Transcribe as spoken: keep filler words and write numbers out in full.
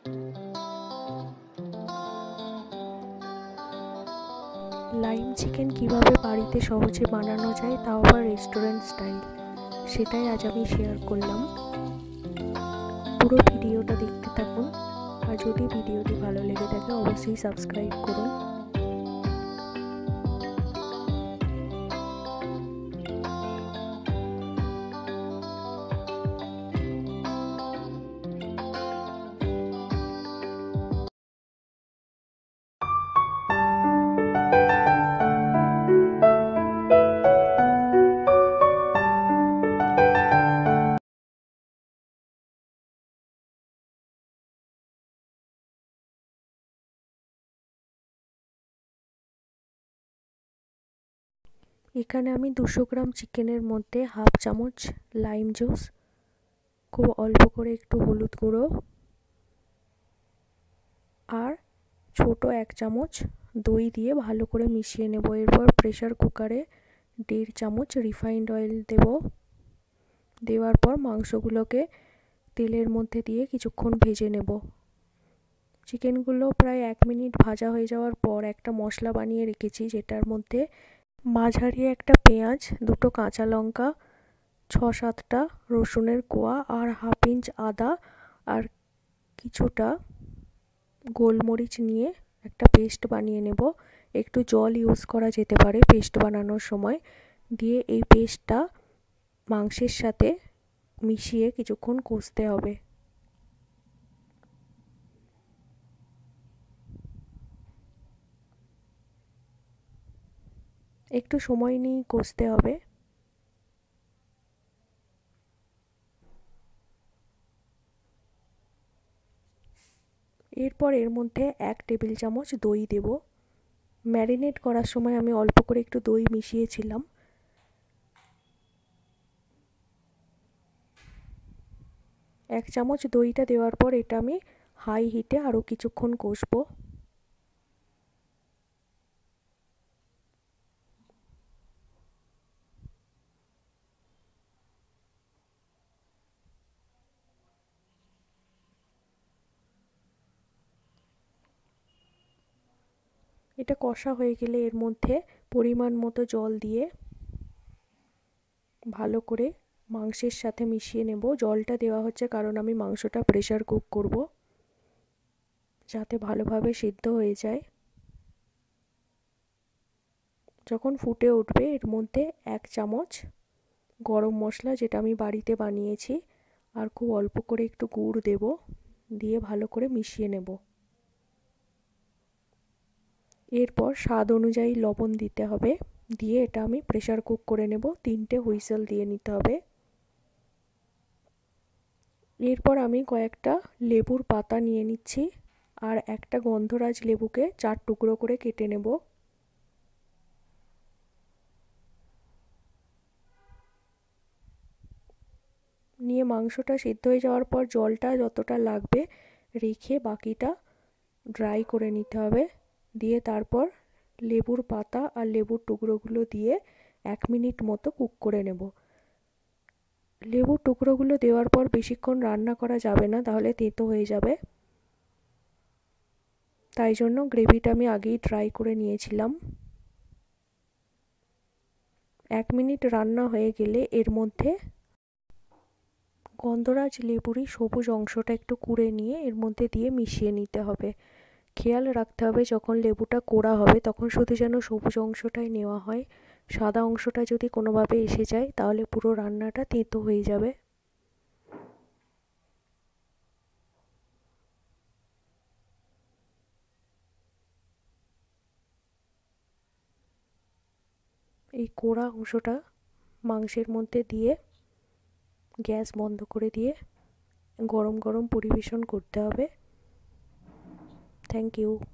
Lime chicken কিভাবে বাড়িতে সহজে বানানো যায়, তাও আবার রেস্টুরেন্ট স্টাইল, সেটাই আজ আমি শেয়ার করলাম। পুরো ভিডিওটা দেখতে থাকুন, আর যদি ভিডিওটি ভালো লেগে থাকে অবশ্যই সাবস্ক্রাইব করুন। এখানে আমি দুশো গ্রাম চিকেনের মধ্যে হাফ চামচ লাইম জুস, খুব অল্প করে একটু হলুদ গুঁড়ো আর ছোট এক চামচ দই দিয়ে ভালো করে মিশিয়ে নেব। এরপর প্রেসার কুকারে দেড় চামচ রিফাইন্ড অয়েল দেব। দেওয়ার পর মাংসগুলোকে তেলের মধ্যে দিয়ে কিছুক্ষণ ভেজে নেব। চিকেনগুলো প্রায় এক মিনিট ভাজা হয়ে যাওয়ার পর একটা মশলা বানিয়ে রেখেছি, যেটার মধ্যে মাঝারি একটা পেঁয়াজ, দুটো কাঁচা লঙ্কা, ছ সাতটা রসুনের কোয়া আর হাফ ইঞ্চ আদা আর কিছুটা গোলমরিচ নিয়ে একটা পেস্ট বানিয়ে নেব। একটু জল ইউজ করা যেতে পারে পেস্ট বানানোর সময়। দিয়ে এই পেস্টটা মাংসের সাথে মিশিয়ে কিছুক্ষণ কষতে হবে। একটু সময় নিয়ে কষতে হবে। এরপর এর মধ্যে এক টেবিল চামচ দই দেব। ম্যারিনেট করার সময় আমি অল্প করে একটু দই মিশিয়েছিলাম। এক চামচ দইটা দেওয়ার পর এটা আমি হাই হিটে আরও কিছুক্ষণ কষবো। এটা কষা হয়ে গেলে এর মধ্যে পরিমাণ মতো জল দিয়ে ভালো করে মাংসের সাথে মিশিয়ে নেব। জলটা দেওয়া হচ্ছে কারণ আমি মাংসটা প্রেসার কুক করব, যাতে ভালোভাবে সিদ্ধ হয়ে যায়। যখন ফুটে উঠবে এর মধ্যে এক চামচ গরম মশলা, যেটা আমি বাড়িতে বানিয়েছি, আর খুব অল্প করে একটু গুড় দেব, দিয়ে ভালো করে মিশিয়ে নেব। এরপর স্বাদ অনুযায়ী লবণ দিতে হবে। দিয়ে এটা আমি প্রেসার কুক করে নেব। তিনটে হুইসেল দিয়ে নিতে হবে। এরপর আমি কয়েকটা লেবুর পাতা নিয়ে নিচ্ছি আর একটা গন্ধরাজ লেবুকে চার টুকরো করে কেটে নেব। নিয়ে মাংসটা সিদ্ধ হয়ে যাওয়ার পর জলটা যতটা লাগবে রেখে বাকিটা ড্রাই করে নিতে হবে। দিয়ে তারপর লেবুর পাতা আর লেবুর টুকরোগুলো দিয়ে এক মিনিট মতো কুক করে নেব। লেবুর টুকরোগুলো দেওয়ার পর বেশিক্ষণ রান্না করা যাবে না, তাহলে তেতো হয়ে যাবে। তাই জন্য গ্রেভিটা আমি আগেই ড্রাই করে নিয়েছিলাম। এক মিনিট রান্না হয়ে গেলে এর মধ্যে গন্ধরাজ লেবুরই সবুজ অংশটা একটু কুড়ে নিয়ে এর মধ্যে দিয়ে মিশিয়ে নিতে হবে। খেয়াল রাখতে হবে যখন লেবুটা কোড়া হবে তখন শুধু যেন সবুজ অংশটাই নেওয়া হয়। সাদা অংশটা যদি কোনোভাবে এসে যায় তাহলে পুরো রান্নাটা তেতো হয়ে যাবে। এই কোড়া অংশটা মাংসের মধ্যে দিয়ে গ্যাস বন্ধ করে দিয়ে গরম গরম পরিবেশন করতে হবে। Thank you.